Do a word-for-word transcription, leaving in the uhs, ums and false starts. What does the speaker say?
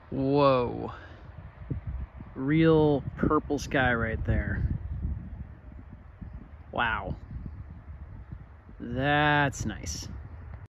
Whoa. Real purple sky right there. Wow. That's nice.